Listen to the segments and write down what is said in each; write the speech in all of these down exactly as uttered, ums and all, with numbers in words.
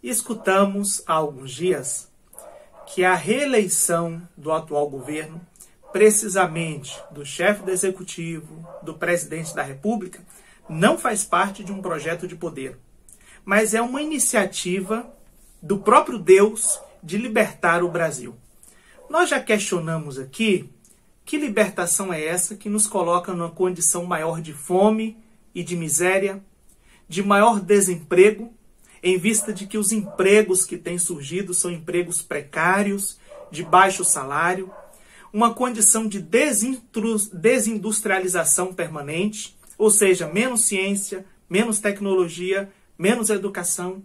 Escutamos há alguns dias que a reeleição do atual governo, precisamente do chefe do executivo, do presidente da República, não faz parte de um projeto de poder, mas é uma iniciativa do próprio Deus de libertar o Brasil. Nós já questionamos aqui que libertação é essa que nos coloca numa condição maior de fome e de miséria, de maior desemprego, em vista de que os empregos que têm surgido são empregos precários, de baixo salário, uma condição de desindustrialização permanente, ou seja, menos ciência, menos tecnologia, menos educação.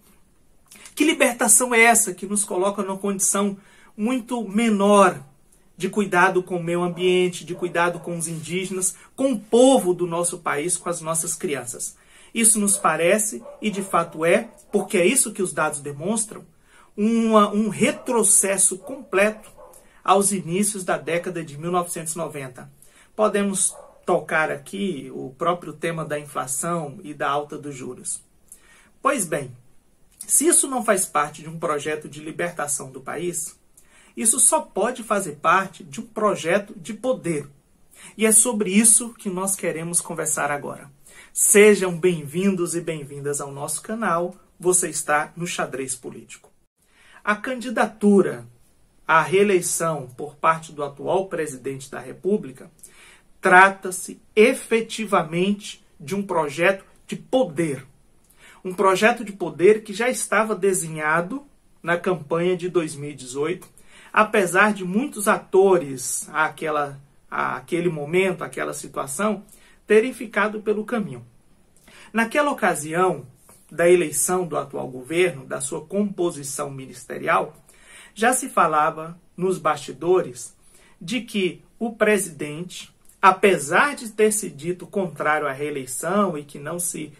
Que libertação é essa que nos coloca numa condição muito menor de cuidado com o meio ambiente, de cuidado com os indígenas, com o povo do nosso país, com as nossas crianças? Isso nos parece, e de fato é, porque é isso que os dados demonstram, uma, um retrocesso completo aos inícios da década de mil novecentos e noventa. Podemos tocar aqui o próprio tema da inflação e da alta dos juros. Pois bem, se isso não faz parte de um projeto de libertação do país, isso só pode fazer parte de um projeto de poder. E é sobre isso que nós queremos conversar agora. Sejam bem-vindos e bem-vindas ao nosso canal. Você está no Xadrez Político. A candidatura à reeleição por parte do atual presidente da República trata-se efetivamente de um projeto de poder. Um projeto de poder que já estava desenhado na campanha de dois mil e dezoito, apesar de muitos atores àquela, àquele momento, àquela situação, terem ficado pelo caminho. Naquela ocasião da eleição do atual governo, da sua composição ministerial, já se falava nos bastidores de que o presidente, apesar de ter se dito contrário à reeleição e que não se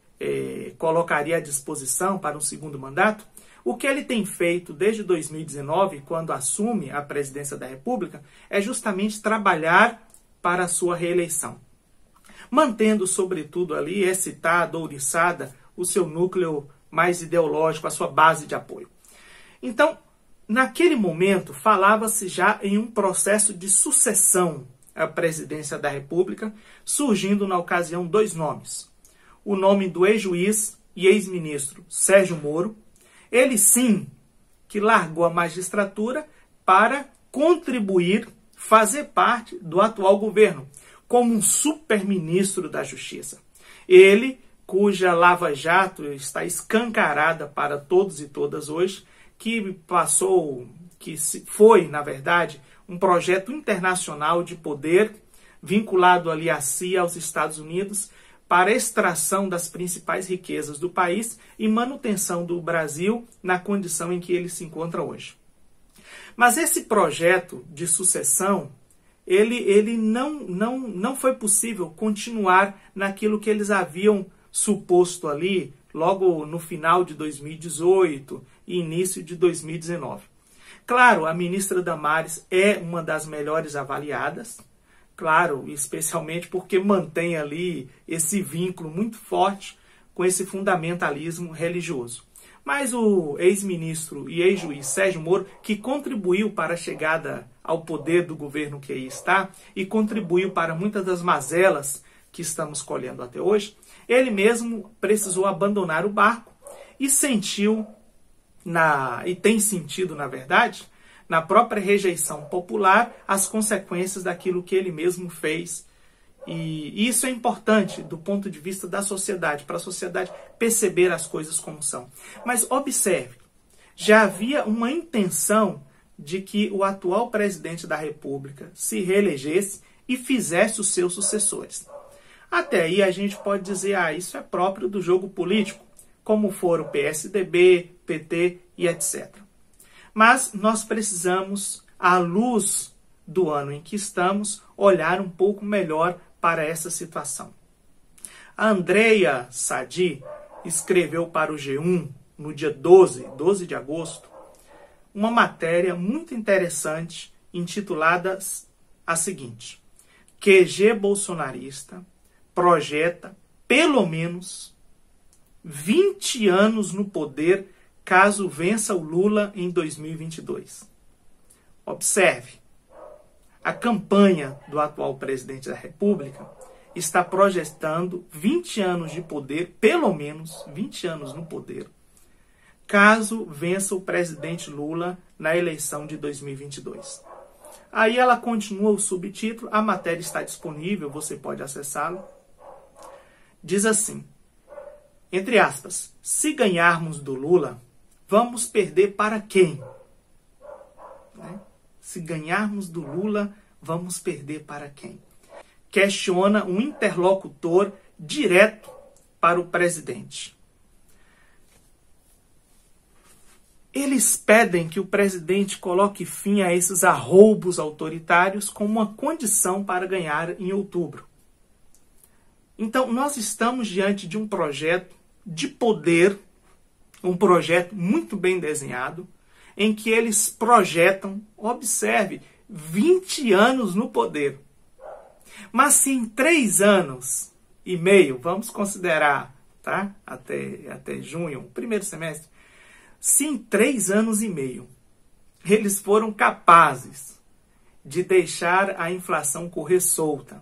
eh, colocaria à disposição para um segundo mandato, o que ele tem feito desde dois mil e dezenove, quando assume a presidência da República, é justamente trabalhar para a sua reeleição, mantendo, sobretudo, ali, excitada, ouriçada, o seu núcleo mais ideológico, a sua base de apoio. Então, naquele momento, falava-se já em um processo de sucessão à presidência da República, surgindo na ocasião dois nomes. O nome do ex-juiz e ex-ministro Sérgio Moro, ele sim que largou a magistratura para contribuir, fazer parte do atual governo, como um super-ministro da Justiça. Ele, cuja lava-jato está escancarada para todos e todas hoje, que passou, que foi, na verdade, um projeto internacional de poder vinculado ali à C I A, aos Estados Unidos, para a extração das principais riquezas do país e manutenção do Brasil na condição em que ele se encontra hoje. Mas esse projeto de sucessão, ele, ele não, não, não foi possível continuar naquilo que eles haviam suposto ali, logo no final de dois mil e dezoito e início de dois mil e dezenove. Claro, a ministra Damares é uma das melhores avaliadas, claro, especialmente porque mantém ali esse vínculo muito forte com esse fundamentalismo religioso. Mas o ex-ministro e ex-juiz Sérgio Moro, que contribuiu para a chegada ao poder do governo que aí está e contribuiu para muitas das mazelas que estamos colhendo até hoje, ele mesmo precisou abandonar o barco e sentiu, na, e tem sentido, na verdade, na própria rejeição popular, as consequências daquilo que ele mesmo fez. E isso é importante do ponto de vista da sociedade, para a sociedade perceber as coisas como são. Mas observe, já havia uma intenção de que o atual presidente da República se reelegesse e fizesse os seus sucessores. Até aí a gente pode dizer, ah, isso é próprio do jogo político, como foram o P S D B, P T e etcétera. Mas nós precisamos, à luz do ano em que estamos, olhar um pouco melhor para essa situação. A Andrea Sadi escreveu para o G um, no dia doze, doze de agosto, uma matéria muito interessante, intitulada a seguinte: Q G bolsonarista projeta, pelo menos, vinte anos no poder caso vença o Lula em dois mil e vinte e dois. Observe, a campanha do atual presidente da República está projetando vinte anos de poder, pelo menos vinte anos no poder, caso vença o presidente Lula na eleição de dois mil e vinte e dois. Aí ela continua o subtítulo, a matéria está disponível, você pode acessá-la. Diz assim, entre aspas, se ganharmos do Lula, vamos perder para quem? Né? Se ganharmos do Lula, vamos perder para quem? Questiona um interlocutor direto para o presidente. Eles pedem que o presidente coloque fim a esses arroubos autoritários como uma condição para ganhar em outubro. Então, nós estamos diante de um projeto de poder, um projeto muito bem desenhado, em que eles projetam, observe, vinte anos no poder. Mas se em três anos e meio, vamos considerar, tá? Até, até junho, primeiro semestre, se em três anos e meio eles foram capazes de deixar a inflação correr solta,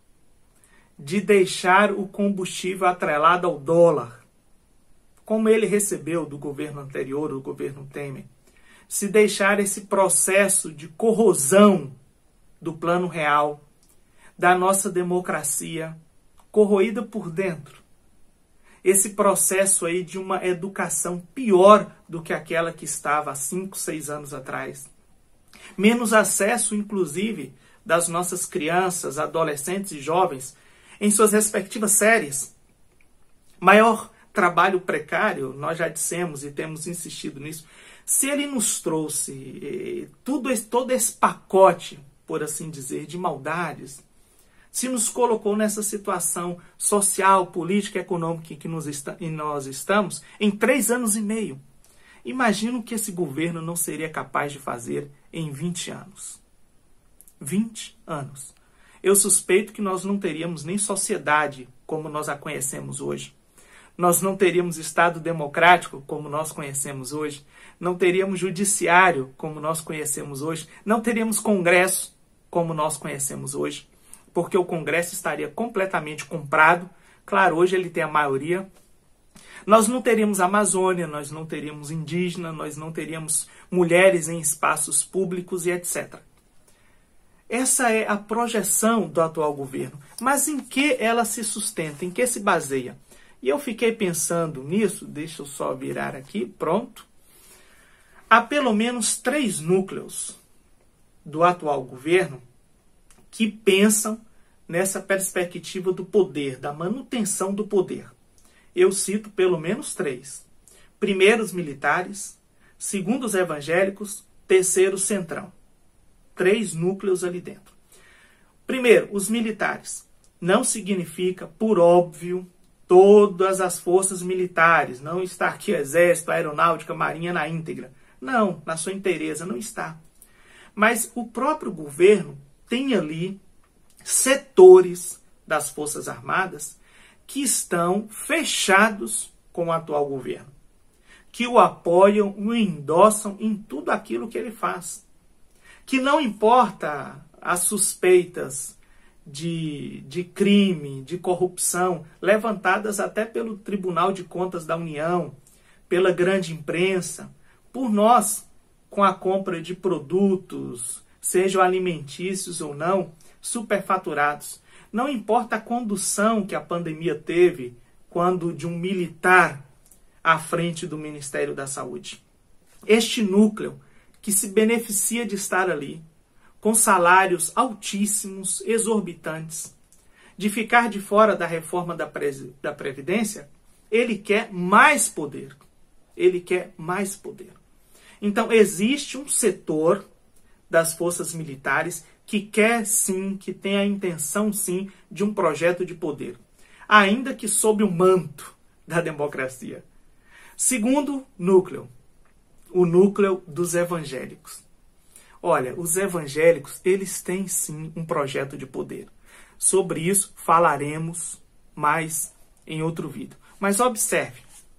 de deixar o combustível atrelado ao dólar, como ele recebeu do governo anterior, do governo Temer, se deixar esse processo de corrosão do plano real, da nossa democracia, corroída por dentro, esse processo aí de uma educação pior do que aquela que estava há cinco, seis anos atrás. Menos acesso, inclusive, das nossas crianças, adolescentes e jovens em suas respectivas séries. Maior trabalho precário, nós já dissemos e temos insistido nisso. Se ele nos trouxe eh, tudo esse, todo esse pacote, por assim dizer, de maldades, se nos colocou nessa situação social, política e econômica em que nos está, em nós estamos, em três anos e meio. Imagino que esse governo não seria capaz de fazer em vinte anos. vinte anos. Eu suspeito que nós não teríamos nem sociedade como nós a conhecemos hoje. Nós não teríamos Estado democrático como nós conhecemos hoje. Não teríamos judiciário como nós conhecemos hoje. Não teríamos Congresso como nós conhecemos hoje. Porque o Congresso estaria completamente comprado. Claro, hoje ele tem a maioria. Nós não teríamos Amazônia, nós não teríamos indígena, nós não teríamos mulheres em espaços públicos e etcétera. Essa é a projeção do atual governo. Mas em que ela se sustenta? Em que se baseia? E eu fiquei pensando nisso, deixa eu só virar aqui, pronto. Há pelo menos três núcleos do atual governo que pensam nessa perspectiva do poder, da manutenção do poder. Eu cito pelo menos três. Primeiro, os militares. Segundo, os evangélicos. Terceiro, o centrão. Três núcleos ali dentro. Primeiro, os militares. Não significa, por óbvio, todas as forças militares. Não está aqui exército, aeronáutica, marinha na íntegra. Não, na sua inteireza não está. Mas o próprio governo tem ali setores das Forças Armadas que estão fechados com o atual governo, que o apoiam, o endossam em tudo aquilo que ele faz. Que não importa as suspeitas de, de crime, de corrupção, levantadas até pelo Tribunal de Contas da União, pela grande imprensa, por nós, com a compra de produtos, sejam alimentícios ou não, superfaturados. Não importa a condução que a pandemia teve quando de um militar à frente do Ministério da Saúde. Este núcleo que se beneficia de estar ali, com salários altíssimos, exorbitantes, de ficar de fora da reforma da, Pre- da Previdência, ele quer mais poder. Ele quer mais poder. Então, existe um setor das forças militares que quer sim, que tem a intenção sim de um projeto de poder, ainda que sob o manto da democracia. Segundo núcleo, o núcleo dos evangélicos. Olha, os evangélicos, eles têm sim um projeto de poder. Sobre isso falaremos mais em outro vídeo. Mas observe,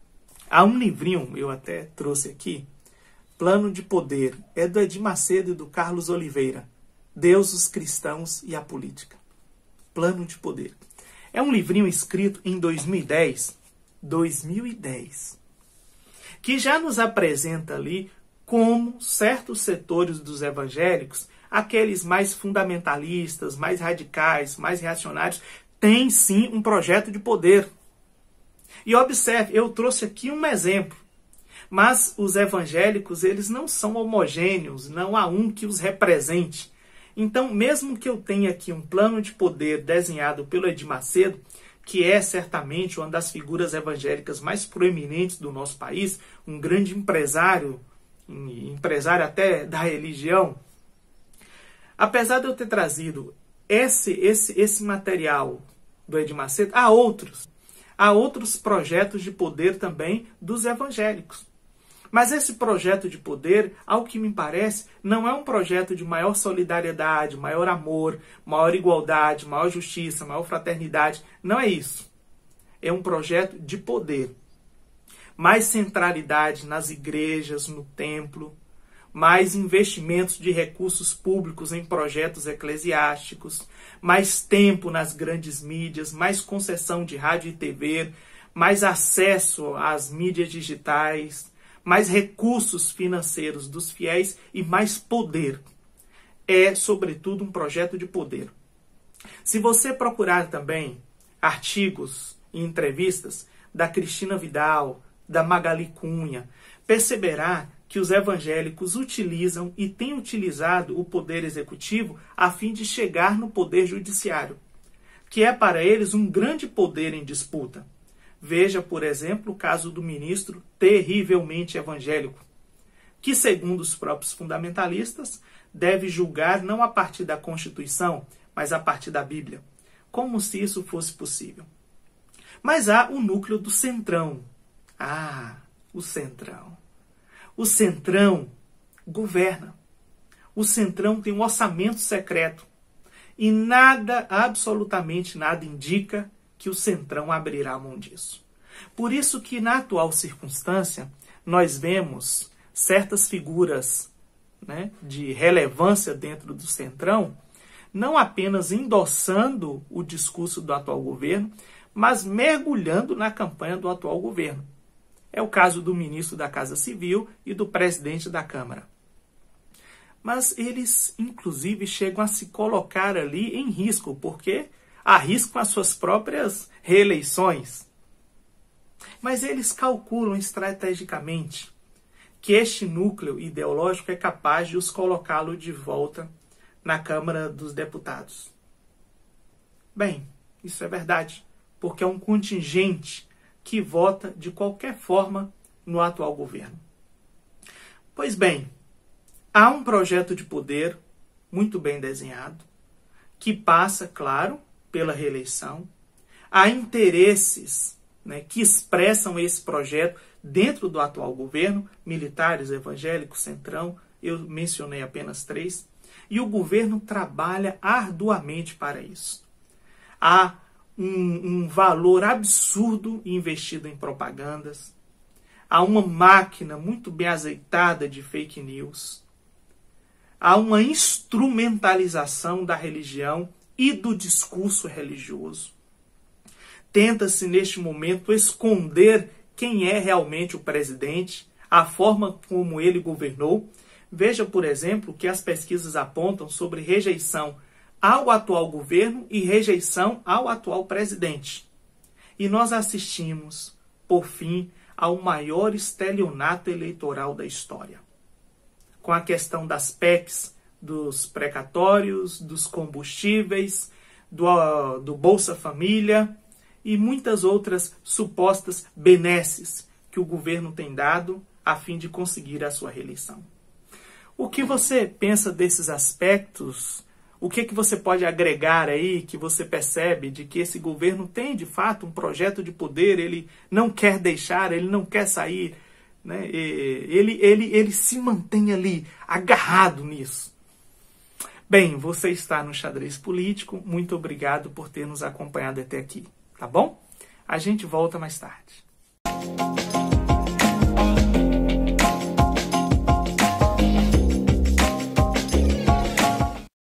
Há um livrinho, eu até trouxe aqui, Plano de Poder, é do Edir Macedo e do Carlos Oliveira. Deus, os cristãos e a política. Plano de Poder. É um livrinho escrito em dois mil e dez, dois mil e dez, que já nos apresenta ali como certos setores dos evangélicos, aqueles mais fundamentalistas, mais radicais, mais reacionários, têm sim um projeto de poder. E observe, eu trouxe aqui um exemplo. Mas os evangélicos, eles não são homogêneos, não há um que os represente. Então, mesmo que eu tenha aqui um plano de poder desenhado pelo Edir Macedo, que é certamente uma das figuras evangélicas mais proeminentes do nosso país, um grande empresário, empresário até da religião, apesar de eu ter trazido esse, esse, esse material do Edir Macedo, há outros. Há outros projetos de poder também dos evangélicos. Mas esse projeto de poder, ao que me parece, não é um projeto de maior solidariedade, maior amor, maior igualdade, maior justiça, maior fraternidade. Não é isso. É um projeto de poder. Mais centralidade nas igrejas, no templo, mais investimentos de recursos públicos em projetos eclesiásticos, mais tempo nas grandes mídias, mais concessão de rádio e T V, mais acesso às mídias digitais, mais recursos financeiros dos fiéis e mais poder. É, sobretudo, um projeto de poder. Se você procurar também artigos e entrevistas da Cristina Vidal, da Magali Cunha, perceberá que os evangélicos utilizam e têm utilizado o poder executivo a fim de chegar no poder judiciário, que é para eles um grande poder em disputa. Veja, por exemplo, o caso do ministro terrivelmente evangélico, que, segundo os próprios fundamentalistas, deve julgar não a partir da Constituição, mas a partir da Bíblia, como se isso fosse possível. Mas há o núcleo do Centrão. Ah, o Centrão. O Centrão governa. O Centrão tem um orçamento secreto. E nada, absolutamente nada, indica que o Centrão abrirá a mão disso. Por isso que, na atual circunstância, nós vemos certas figuras, né, de relevância dentro do Centrão, não apenas endossando o discurso do atual governo, mas mergulhando na campanha do atual governo. É o caso do ministro da Casa Civil e do presidente da Câmara. Mas eles, inclusive, chegam a se colocar ali em risco, porque arriscam as suas próprias reeleições. Mas eles calculam estrategicamente que este núcleo ideológico é capaz de os colocá-lo de volta na Câmara dos Deputados. Bem, isso é verdade, porque é um contingente que vota de qualquer forma no atual governo. Pois bem, há um projeto de poder muito bem desenhado, que passa, claro, pela reeleição. Há interesses, né, que expressam esse projeto dentro do atual governo, militares, evangélicos, centrão, eu mencionei apenas três, e o governo trabalha arduamente para isso. Há um, um valor absurdo investido em propagandas, há uma máquina muito bem azeitada de fake news, há uma instrumentalização da religião e do discurso religioso. Tenta-se, neste momento, esconder quem é realmente o presidente, a forma como ele governou. Veja, por exemplo, que as pesquisas apontam sobre rejeição ao atual governo e rejeição ao atual presidente. E nós assistimos, por fim, ao maior estelionato eleitoral da história. Com a questão das P E Cs, dos precatórios, dos combustíveis, do, do Bolsa Família e muitas outras supostas benesses que o governo tem dado a fim de conseguir a sua reeleição. O que você pensa desses aspectos? O que, que você pode agregar aí que você percebe de que esse governo tem de fato um projeto de poder, ele não quer deixar, ele não quer sair, né? ele, ele, ele se mantém ali agarrado nisso. Bem, você está no Xadrez Político, muito obrigado por ter nos acompanhado até aqui, tá bom? A gente volta mais tarde.